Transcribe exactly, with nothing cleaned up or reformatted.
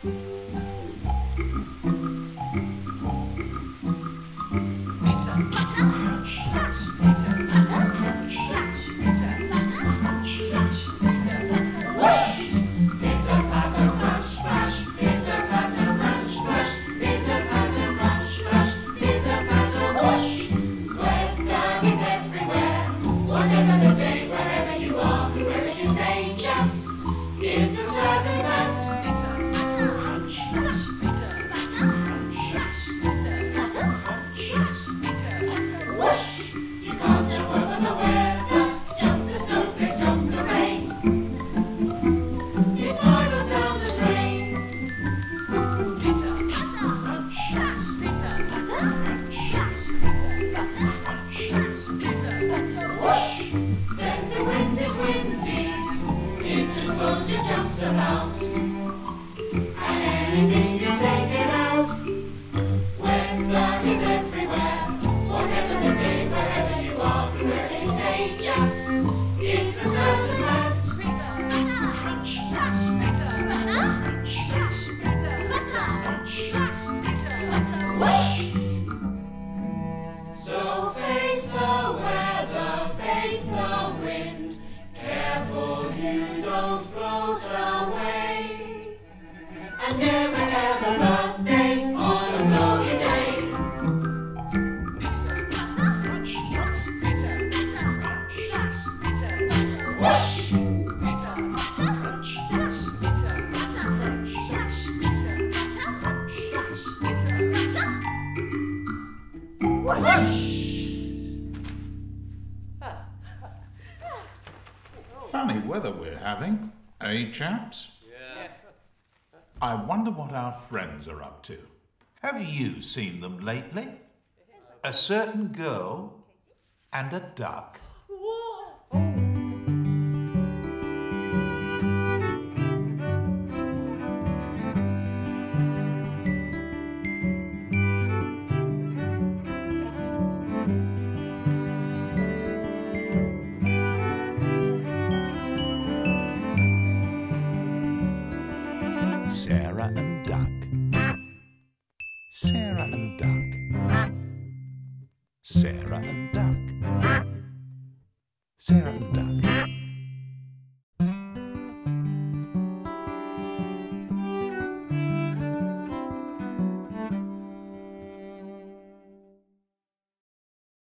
Funny weather we're having, eh, chaps? Yeah. I wonder what our friends are up to. Have you seen them lately? A certain girl and a duck. Sarah and Duck. Sarah and Duck. Sarah and Duck. Sarah and Duck.